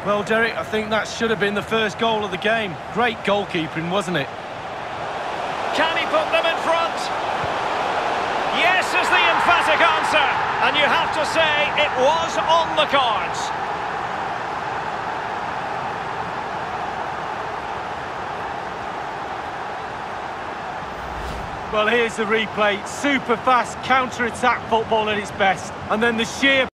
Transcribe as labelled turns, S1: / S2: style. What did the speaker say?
S1: Well, Derek, I think that should have been the first goal of the game. Great goalkeeping, wasn't it?
S2: Can he put them in front? Yes is the emphatic answer. And you have to say it was on the cards.
S1: Well, here's the replay. Super fast counter-attack football at its best. And then the sheer